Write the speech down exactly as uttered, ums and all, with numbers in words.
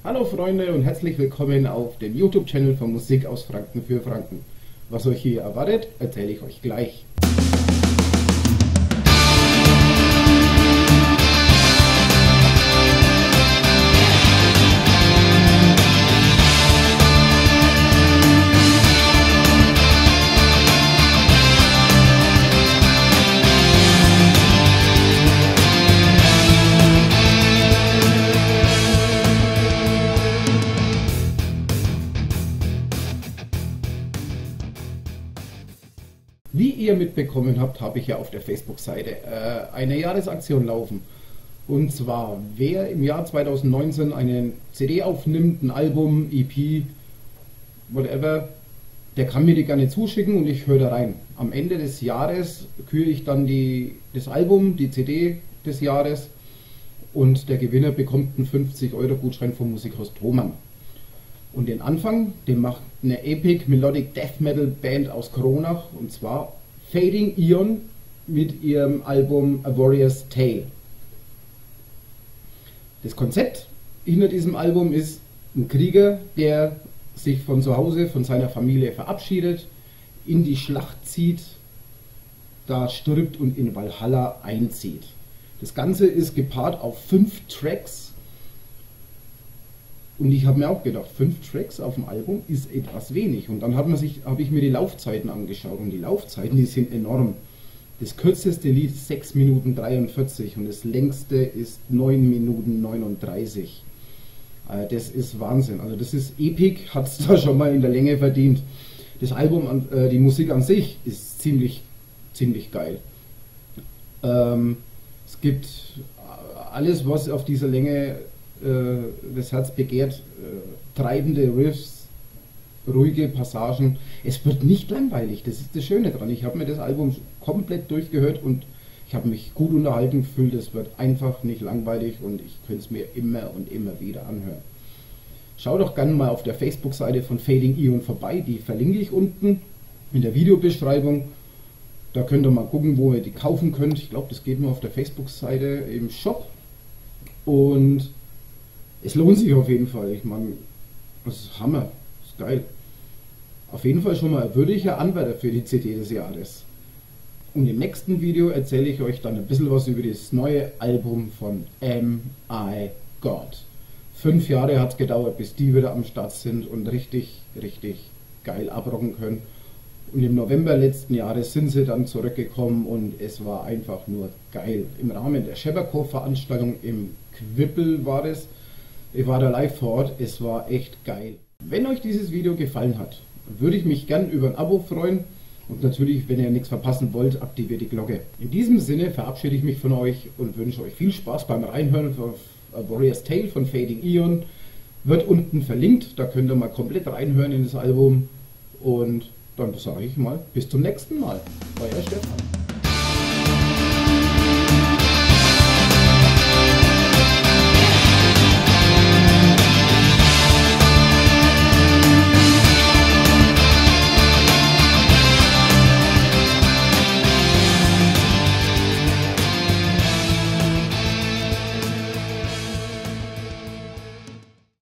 Hallo Freunde und herzlich willkommen auf dem YouTube-Channel von Musik aus Franken für Franken. Was euch hier erwartet, erzähle ich euch gleich. Wie ihr mitbekommen habt, habe ich ja auf der Facebook-Seite äh, eine Jahresaktion laufen. Und zwar, wer im Jahr zweitausendneunzehn eine C D aufnimmt, ein Album, E P, whatever, der kann mir die gerne zuschicken und ich höre da rein. Am Ende des Jahres küre ich dann die, das Album, die C D des Jahres und der Gewinner bekommt einen fünfzig Euro Gutschein vom Musikhaus Thomann. Und den Anfang, den macht eine Epic Melodic Death Metal Band aus Kronach, und zwar Fading Eon mit ihrem Album A Warrior's Tale. Das Konzept hinter diesem Album ist ein Krieger, der sich von zu Hause, von seiner Familie verabschiedet, in die Schlacht zieht, da stirbt und in Valhalla einzieht. Das Ganze ist gepaart auf fünf Tracks. Und ich habe mir auch gedacht, fünf Tracks auf dem Album ist etwas wenig. Und dann hat man sich, habe ich mir die Laufzeiten angeschaut. Und die Laufzeiten, die sind enorm. Das kürzeste Lied ist sechs Minuten dreiundvierzig und das längste ist neun Minuten neununddreißig. Äh, das ist Wahnsinn. Also das ist Epic, hat es da schon mal in der Länge verdient. Das Album, äh, die Musik an sich ist ziemlich, ziemlich geil. Ähm, es gibt alles, was auf dieser Länge das Herz begehrt, äh, treibende Riffs, ruhige Passagen. Es wird nicht langweilig, das ist das Schöne dran. Ich habe mir das Album komplett durchgehört und ich habe mich gut unterhalten gefühlt. Es wird einfach nicht langweilig und ich könnte es mir immer und immer wieder anhören. Schau doch gerne mal auf der Facebook-Seite von Fading Eon vorbei, die verlinke ich unten in der Videobeschreibung. Da könnt ihr mal gucken, wo ihr die kaufen könnt. Ich glaube, das geht nur auf der Facebook-Seite im Shop. Und es lohnt sich auf jeden Fall. Ich meine, das ist Hammer, das ist geil. Auf jeden Fall schon mal ein würdiger Anwärter für die C D des Jahres. Und im nächsten Video erzähle ich euch dann ein bisschen was über das neue Album von Am I God. Fünf Jahre hat es gedauert, bis die wieder am Start sind und richtig, richtig geil abrocken können. Und im November letzten Jahres sind sie dann zurückgekommen und es war einfach nur geil. Im Rahmen der Scheberkow-Veranstaltung im Quippel war das. Ich war da live vor Ort, es war echt geil. Wenn euch dieses Video gefallen hat, würde ich mich gern über ein Abo freuen und natürlich, wenn ihr nichts verpassen wollt, aktiviert die Glocke. In diesem Sinne verabschiede ich mich von euch und wünsche euch viel Spaß beim Reinhören auf A Warrior's Tale von Fading Eon. Wird unten verlinkt, da könnt ihr mal komplett reinhören in das Album und dann sage ich mal, bis zum nächsten Mal. Euer Stefan.